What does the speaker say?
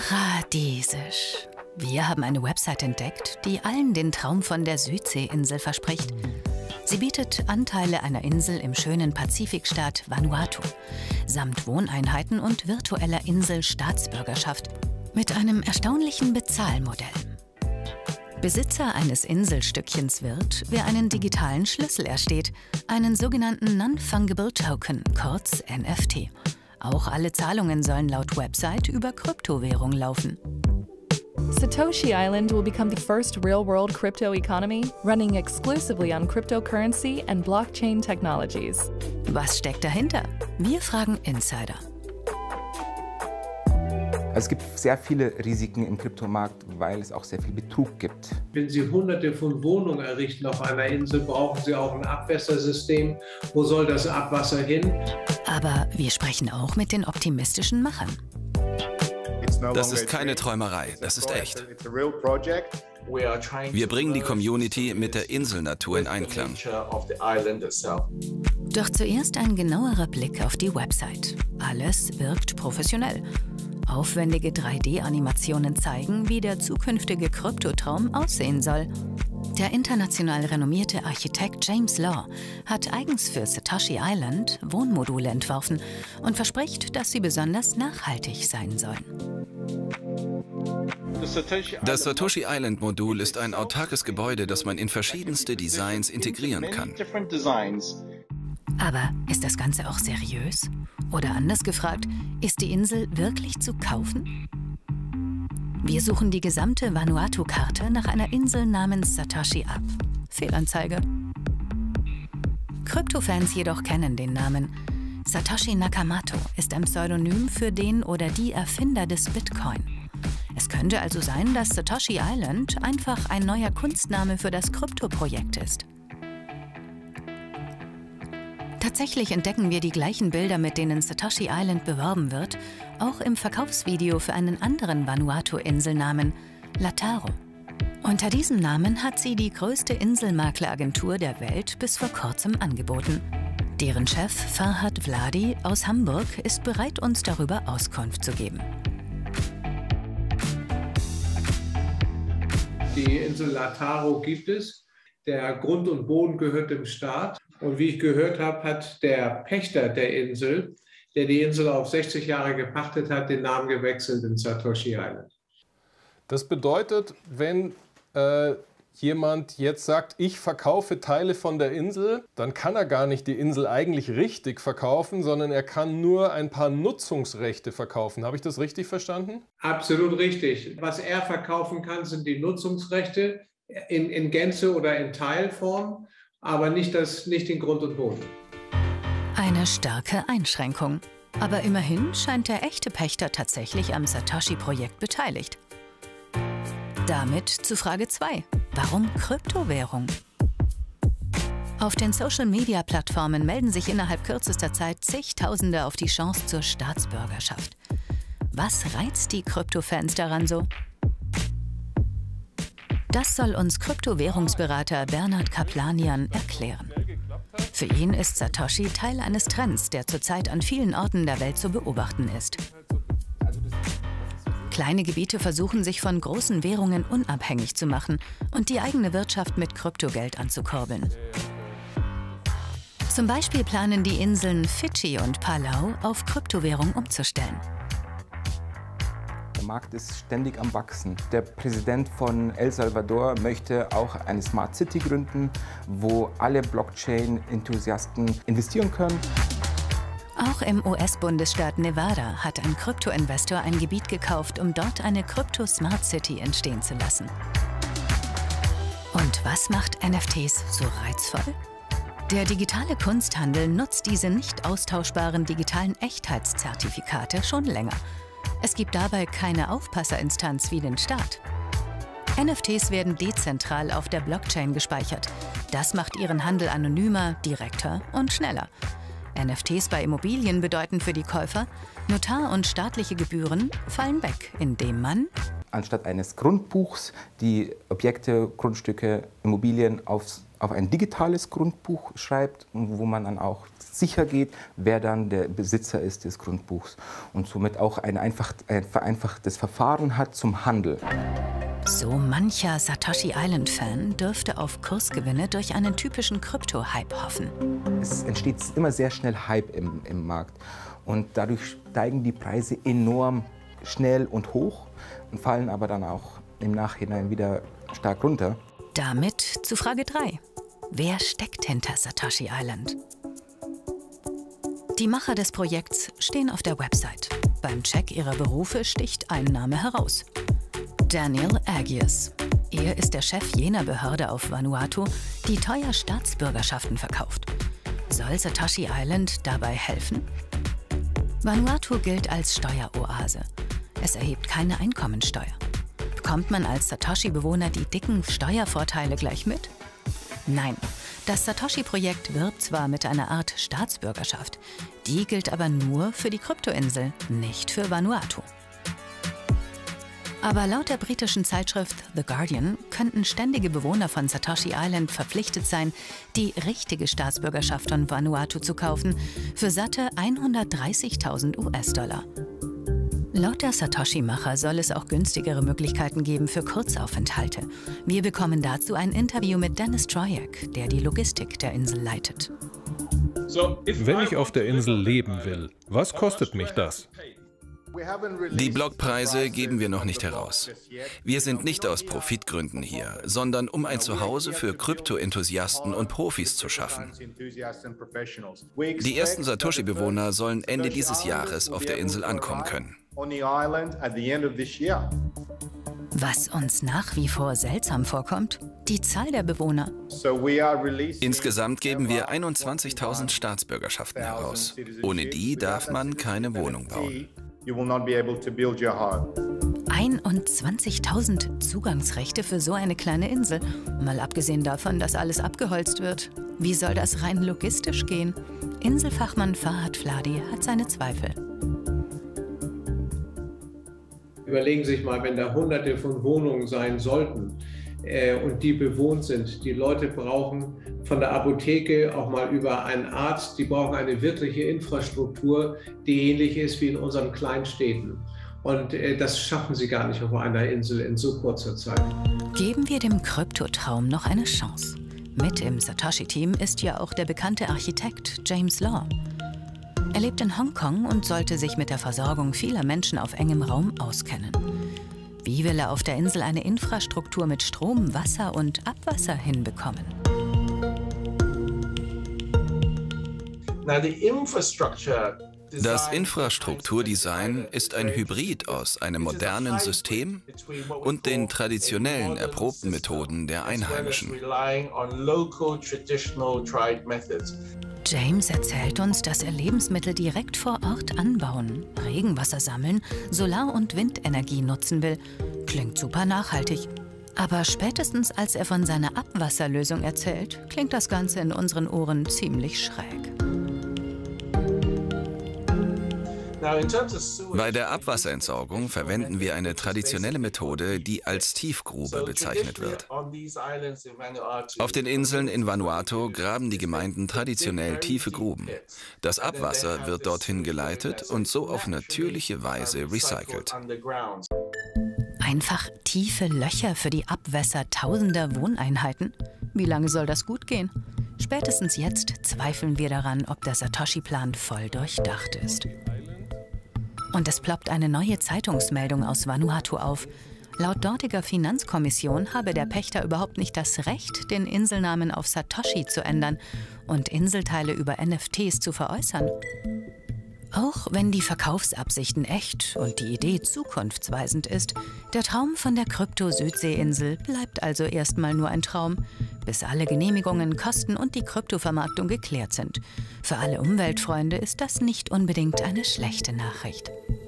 Paradiesisch. Wir haben eine Website entdeckt, die allen den Traum von der Südseeinsel verspricht. Sie bietet Anteile einer Insel im schönen Pazifikstaat Vanuatu, samt Wohneinheiten und virtueller Insel-Staatsbürgerschaft mit einem erstaunlichen Bezahlmodell. Besitzer eines Inselstückchens wird, wer einen digitalen Schlüssel ersteht, einen sogenannten Non-Fungible Token, kurz NFT. Auch alle Zahlungen sollen laut Website über Kryptowährung laufen. Satoshi Island will become the first real-world crypto economy running exclusively on cryptocurrency and blockchain technologies. Was steckt dahinter? Wir fragen Insider. Es gibt sehr viele Risiken im Kryptomarkt, weil es auch sehr viel Betrug gibt. Wenn Sie Hunderte von Wohnungen errichten auf einer Insel, brauchen Sie auch ein Abwässersystem. Wo soll das Abwasser hin? Aber wir sprechen auch mit den optimistischen Machern. Das ist keine Träumerei, das ist echt. Wir bringen die Community mit der Inselnatur in Einklang. Doch zuerst ein genauerer Blick auf die Website. Alles wirkt professionell. Aufwendige 3D-Animationen zeigen, wie der zukünftige Kryptotraum aussehen soll. Der international renommierte Architekt James Law hat eigens für Satoshi Island Wohnmodule entworfen und verspricht, dass sie besonders nachhaltig sein sollen. Das Satoshi Island Modul ist ein autarkes Gebäude, das man in verschiedenste Designs integrieren kann. Aber ist das Ganze auch seriös? Oder anders gefragt, ist die Insel wirklich zu kaufen? Wir suchen die gesamte Vanuatu-Karte nach einer Insel namens Satoshi ab. Fehlanzeige. Kryptofans jedoch kennen den Namen. Satoshi Nakamoto ist ein Pseudonym für den oder die Erfinder des Bitcoin. Es könnte also sein, dass Satoshi Island einfach ein neuer Kunstname für das Kryptoprojekt ist. Tatsächlich entdecken wir die gleichen Bilder, mit denen Satoshi Island beworben wird, auch im Verkaufsvideo für einen anderen Vanuatu-Inselnamen, Lataro. Unter diesem Namen hat sie die größte Inselmakleragentur der Welt bis vor kurzem angeboten. Deren Chef Farhad Vladi aus Hamburg ist bereit, uns darüber Auskunft zu geben. Die Insel Lataro gibt es. Der Grund und Boden gehört dem Staat. Und wie ich gehört habe, hat der Pächter der Insel, der die Insel auf 60 Jahre gepachtet hat, den Namen gewechselt in Satoshi Island. Das bedeutet, wenn jemand jetzt sagt, ich verkaufe Teile von der Insel, dann kann er gar nicht die Insel eigentlich richtig verkaufen, sondern er kann nur ein paar Nutzungsrechte verkaufen. Habe ich das richtig verstanden? Absolut richtig. Was er verkaufen kann, sind die Nutzungsrechte in Gänze oder in Teilform, aber nicht den Grund und Boden. Eine starke Einschränkung. Aber immerhin scheint der echte Pächter tatsächlich am Satoshi-Projekt beteiligt. Damit zu Frage 2. Warum Kryptowährung? Auf den Social-Media-Plattformen melden sich innerhalb kürzester Zeit zigtausende auf die Chance zur Staatsbürgerschaft. Was reizt die Kryptofans daran so? Das soll uns Kryptowährungsberater Bernhard Kaplanian erklären. Für ihn ist Satoshi Teil eines Trends, der zurzeit an vielen Orten der Welt zu beobachten ist. Kleine Gebiete versuchen, sich von großen Währungen unabhängig zu machen und die eigene Wirtschaft mit Kryptogeld anzukurbeln. Zum Beispiel planen die Inseln Fidschi und Palau auf Kryptowährung umzustellen. Der Markt ist ständig am Wachsen. Der Präsident von El Salvador möchte auch eine Smart City gründen, wo alle Blockchain-Enthusiasten investieren können. Auch im US-Bundesstaat Nevada hat ein Krypto-Investor ein Gebiet gekauft, um dort eine Krypto-Smart City entstehen zu lassen. Und was macht NFTs so reizvoll? Der digitale Kunsthandel nutzt diese nicht austauschbaren digitalen Echtheitszertifikate schon länger. Es gibt dabei keine Aufpasserinstanz wie den Staat. NFTs werden dezentral auf der Blockchain gespeichert. Das macht ihren Handel anonymer, direkter und schneller. NFTs bei Immobilien bedeuten für die Käufer, Notar- und staatliche Gebühren fallen weg, indem man anstatt eines Grundbuchs die Objekte, Grundstücke, Immobilien auf ein digitales Grundbuch schreibt, wo man dann auch sicher geht, wer dann der Besitzer ist des Grundbuchs und somit auch ein vereinfachtes Verfahren hat zum Handel. So mancher Satoshi Island-Fan dürfte auf Kursgewinne durch einen typischen Krypto-Hype hoffen. Es entsteht immer sehr schnell Hype im Markt und dadurch steigen die Preise enorm schnell und hoch und fallen aber dann auch im Nachhinein wieder stark runter. Damit zu Frage 3. Wer steckt hinter Satoshi Island? Die Macher des Projekts stehen auf der Website. Beim Check ihrer Berufe sticht ein Name heraus: Daniel Agius. Er ist der Chef jener Behörde auf Vanuatu, die teuer Staatsbürgerschaften verkauft. Soll Satoshi Island dabei helfen? Vanuatu gilt als Steueroase. Es erhebt keine Einkommensteuer. Bekommt man als Satoshi-Bewohner die dicken Steuervorteile gleich mit? Nein, das Satoshi-Projekt wirbt zwar mit einer Art Staatsbürgerschaft, die gilt aber nur für die Kryptoinsel, nicht für Vanuatu. Aber laut der britischen Zeitschrift The Guardian könnten ständige Bewohner von Satoshi Island verpflichtet sein, die richtige Staatsbürgerschaft von Vanuatu zu kaufen, für satte 130.000 US-Dollar. Laut der Satoshi-Macher soll es auch günstigere Möglichkeiten geben für Kurzaufenthalte. Wir bekommen dazu ein Interview mit Dennis Trojak, der die Logistik der Insel leitet. Wenn ich auf der Insel leben will, was kostet mich das? Die Blockpreise geben wir noch nicht heraus. Wir sind nicht aus Profitgründen hier, sondern um ein Zuhause für Krypto-Enthusiasten und Profis zu schaffen. Die ersten Satoshi-Bewohner sollen Ende dieses Jahres auf der Insel ankommen können. Was uns nach wie vor seltsam vorkommt, die Zahl der Bewohner. Insgesamt geben wir 21.000 Staatsbürgerschaften heraus. Ohne die darf man keine Wohnung bauen. 21.000 Zugangsrechte für so eine kleine Insel. Mal abgesehen davon, dass alles abgeholzt wird. Wie soll das rein logistisch gehen? Inselfachmann Fahad Fladi hat seine Zweifel. Überlegen Sie sich mal, wenn da Hunderte von Wohnungen sein sollten und die bewohnt sind. Die Leute brauchen von der Apotheke auch mal über einen Arzt, die brauchen eine wirkliche Infrastruktur, die ähnlich ist wie in unseren Kleinstädten. Und das schaffen sie gar nicht auf einer Insel in so kurzer Zeit. Geben wir dem Kryptotraum noch eine Chance. Mit im Satoshi-Team ist ja auch der bekannte Architekt James Law. Er lebt in Hongkong und sollte sich mit der Versorgung vieler Menschen auf engem Raum auskennen. Wie will er auf der Insel eine Infrastruktur mit Strom, Wasser und Abwasser hinbekommen? Das Infrastrukturdesign ist ein Hybrid aus einem modernen System und den traditionellen, erprobten Methoden der Einheimischen. James erzählt uns, dass er Lebensmittel direkt vor Ort anbauen, Regenwasser sammeln, Solar- und Windenergie nutzen will. Klingt super nachhaltig. Aber spätestens als er von seiner Abwasserlösung erzählt, klingt das Ganze in unseren Ohren ziemlich schräg. Bei der Abwasserentsorgung verwenden wir eine traditionelle Methode, die als Tiefgrube bezeichnet wird. Auf den Inseln in Vanuatu graben die Gemeinden traditionell tiefe Gruben. Das Abwasser wird dorthin geleitet und so auf natürliche Weise recycelt. Einfach tiefe Löcher für die Abwässer tausender Wohneinheiten? Wie lange soll das gut gehen? Spätestens jetzt zweifeln wir daran, ob der Satoshi-Plan voll durchdacht ist. Und es ploppt eine neue Zeitungsmeldung aus Vanuatu auf. Laut dortiger Finanzkommission habe der Pächter überhaupt nicht das Recht, den Inselnamen auf Satoshi zu ändern und Inselteile über NFTs zu veräußern. Auch wenn die Verkaufsabsichten echt und die Idee zukunftsweisend ist, der Traum von der Krypto-Südseeinsel bleibt also erstmal nur ein Traum, bis alle Genehmigungen, Kosten und die Kryptovermarktung geklärt sind. Für alle Umweltfreunde ist das nicht unbedingt eine schlechte Nachricht.